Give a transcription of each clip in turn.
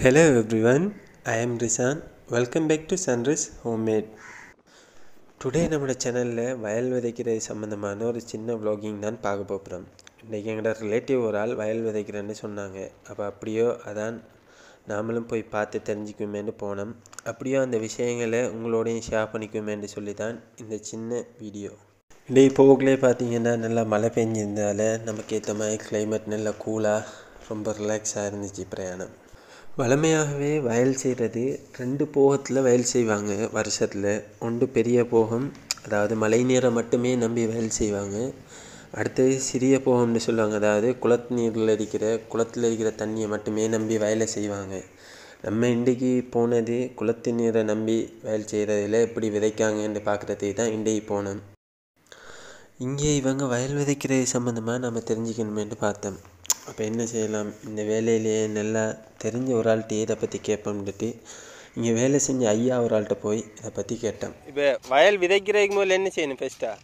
Hello everyone, I am Risan. Welcome back to SanRiz HomeMade. Today நம்மளோட சேனலில் வயல் விதைக்கிறது சம்மந்தமான ஒரு சின்ன vlogging தான் பார்க்க போகிறோம். இன்றைக்கி எங்களோட ரிலேட்டிவ் ஒரு ஆள் வயல் விதைக்கிறேன்னு சொன்னாங்க. அப்போ அப்படியோ அதான் நாமளும் போய் பார்த்து தெரிஞ்சுக்குமேன்னு போனோம். அப்படியோ அந்த விஷயங்களை உங்களோடையும் ஷேர் பண்ணிக்குமேன்னு சொல்லி தான் இந்த சின்ன வீடியோ. இன்றைக்கி போகலே பார்த்தீங்கன்னா நல்லா மழை பெஞ்சிருந்தால நமக்கு ஏற்ற மாதிரி கிளைமேட் நல்லா கூலாக ரொம்ப ரிலாக்ஸாக இருந்துச்சு பிரயாணம். வழமையாகவே வயல் செய்கிறது 2 போகத்தில் வயல் செய்வாங்க வருஷத்தில். ஒன்று பெரிய போகம், அதாவது மழை நீரை மட்டுமே நம்பி வயல் செய்வாங்க. அடுத்தது சிறிய போகம்னு சொல்லுவாங்க, அதாவது குளத்தில் இருக்கிற தண்ணியை மட்டுமே நம்பி வயலை செய்வாங்க. நம்ம இன்றைக்கி போனது குளத்து நீரை நம்பி வயல் செய்கிறதில் எப்படி விதைக்காங்கன்னு பார்க்குறதுக்கு தான் இன்றைக்கி போனோம். இங்கே இவங்க வயல் விதைக்கிறது சம்மந்தமாக நம்ம தெரிஞ்சுக்கணுமேட்டு பார்த்தோம். அப்போ என்ன செய்யலாம், இந்த வேலையிலேயே நல்லா தெரிஞ்ச ஒரு ஆள்கிட்ட இதை பற்றி கேட்போம்னுட்டு இங்கே வேலை செஞ்ச ஐயா ஒரு ஆள்கிட்ட போய் இதை பற்றி கேட்டோம். இப்போ வயல் விதைக்கிறதுக்கு முதல்ல என்ன செய்யணும்?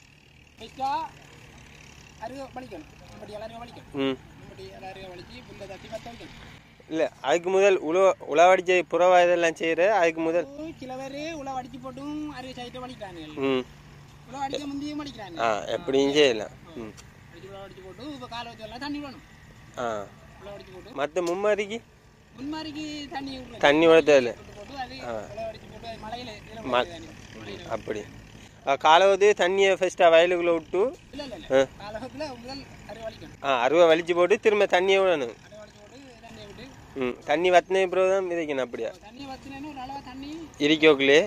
இல்லை, அதுக்கு முதல் உழவடிச்ச புறவா இதெல்லாம் செய்கிற அதுக்கு முதல் எப்படியும் செய்யலாம். மற்ற மும்மாரிக்கு தண்ணி விட அப்படி காலாவது தண்ணியை ஃபர்ஸ்ட்டாக வயலுக்குள்ளே விட்டு அருவா வலிச்சு போட்டு திரும்ப தண்ணியை விடணும். தண்ணி வத்தின பிறகு தான் விதைக்கணும். அப்படியா இருக்கோக்குள்ளே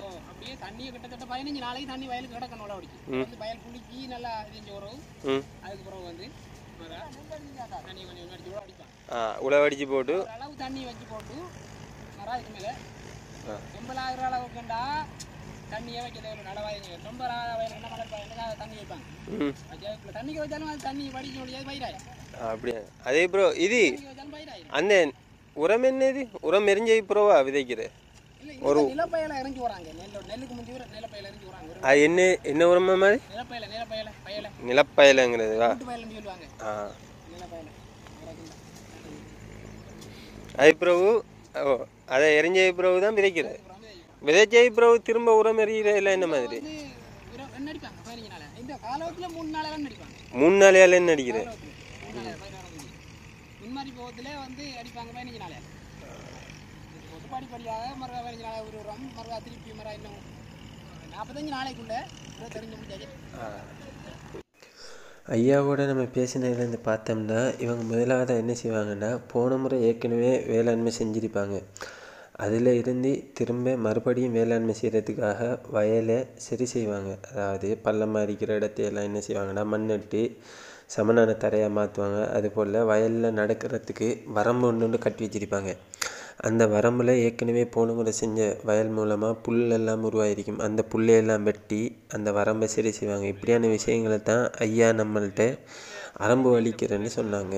உழவடிச்சு போட்டு தண்ணி வச்சு போட்டு அப்படியா? அதே ப்ரோ இது அந்த உரம் என்னது? உரம் எரிஞ்ச ப்ரோவா விதைக்கிற ஒரு அது என்ன உரமா மாதிரி நிலப்பயலங்கிறதுவா? அது பிறகு அதை எரிஞ்ச பிறகு தான் விதைக்கிறது. விதைச்ச பிறகு திரும்ப உரம் எறிகிற இல்லை என்ன மாதிரி? 3 நாளையால என்ன அடிக்கிறது? ஐயாவோட நம்ம பேசினதுலேருந்து பார்த்தோம்னா இவங்க முதலாவது என்ன செய்வாங்கன்னா, போன முறை ஏற்கனவே வேளாண்மை செஞ்சுருப்பாங்க. அதில் இருந்து திரும்ப மறுபடியும் வேளாண்மை செய்கிறதுக்காக வயலை சரி செய்வாங்க. அதாவது பள்ளமாக இருக்கிற இடத்தையெல்லாம் என்ன செய்வாங்கன்னா மண்ணிட்டு சமனான தரையாக மாற்றுவாங்க. அதுபோல் வயலில் நடக்கிறதுக்கு வரம்பு ஒன்று கட்டி வச்சுருப்பாங்க. அந்த வரம்பில் ஏற்கனவே போன முறை செஞ்ச வயல் மூலமாக புல்லெல்லாம் உருவாகிருக்கும். அந்த புல்லையெல்லாம் வெட்டி அந்த வரம்பை சரி செய்வாங்க. இப்படியான விஷயங்களை தான் ஐயா நம்மள்கிட்ட அரம்பு வலிக்கிறேன்னு சொன்னாங்க.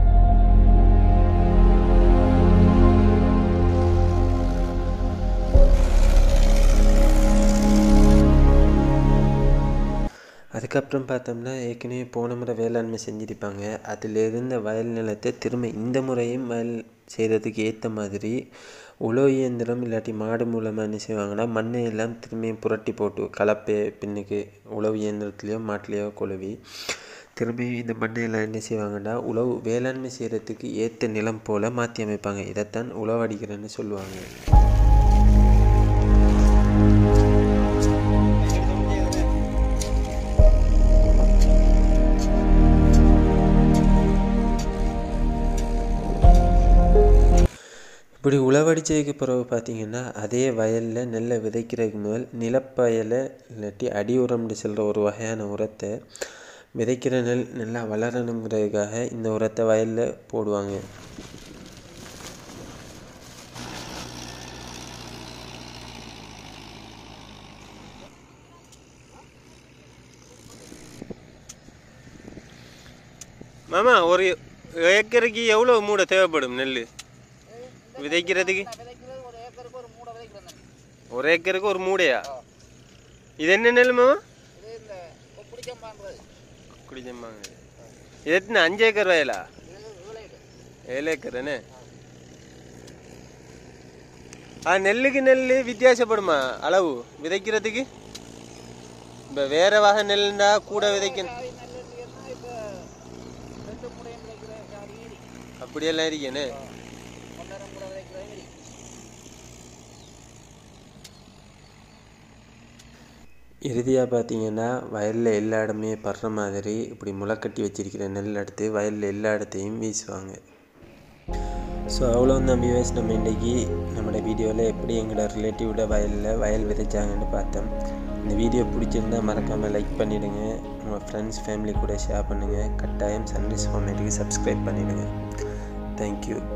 அதுக்கப்புறம் பார்த்தோம்னா ஏற்கனவே போன முறை வேளாண்மை செஞ்சுருப்பாங்க. அதில் இருந்த வயல் நிலத்தை திரும்ப இந்த முறையும் வயல் செய்கிறதுக்கு ஏற்ற மாதிரி உழவு இயந்திரம் இல்லாட்டி மாடு மூலமாக என்ன செய்வாங்கன்னா மண்ணை எல்லாம் திரும்பியும் புரட்டி போட்டு கலப்பை பின்னுக்கு உழவு இயந்திரத்துலேயோ மாட்டிலையோ கொழுவி திரும்பியும் இந்த மண்ணையெல்லாம் என்ன செய்வாங்கன்னா வேளாண்மை செய்கிறதுக்கு ஏற்ற நிலம் போல் மாற்றி அமைப்பாங்க. இதைத்தான் உழவடிக்கிறேன்னு சொல்லுவாங்க. இப்படி உழவடிச்சதுக்கு பிறகு பார்த்திங்கன்னா அதே வயலில் நெல்லை விதைக்கிறதுக்கு முதல் நிலப்பயலை இல்லாட்டி அடி உரம்னு சொல்கிற ஒரு வகையான உரத்தை விதைக்கிற நெல் நல்லா வளரணுங்கிறதுக்காக இந்த உரத்தை வயலில் போடுவாங்க. மாமா, ஒரு ஏக்கருக்கு எவ்வளோ மூடை தேவைப்படும் நெல் விதைக்கிறதுக்கு? 1 ஏக்கருக்கு ஒரு மூடையா? இது என்ன நெல் மாமா? குடிச்சம்பாங்க. இது எத்தனை? 5 ஏக்கர் வயலா? 7 ஏக்கர் தானே? நெல்லுக்கு நெல் வித்தியாசப்படுமா அளவு விதைக்கிறதுக்கு? இப்போ வேற வகை நெல்லுண்டா கூட விதைக்கணும் அப்படியெல்லாம் இருக்கேன்னு. இறுதியாக பார்த்தீங்கன்னா வயலில் எல்லா இடமே படுற மாதிரி இப்படி முளைக்கட்டி வச்சிருக்கிற நெல் எடுத்து வயலில் எல்லா இடத்தையும் வீசுவாங்க. ஸோ அவ்வளோதான் வியூவர்ஸ், நம்ம இன்றைக்கி நம்மளோட வீடியோவில் எப்படி எங்களோட ரிலேட்டிவோட வயல் விதைச்சாங்கன்னு பார்த்தோம். இந்த வீடியோ பிடிச்சிருந்தால் மறக்காமல் லைக் பண்ணிவிடுங்க, உங்கள் ஃப்ரெண்ட்ஸ் ஃபேமிலி கூட ஷேர் பண்ணுங்கள், கட்டாயம் SanRiz HomeMadeக்கு சப்ஸ்கிரைப் பண்ணிவிடுங்க. தேங்க்யூ.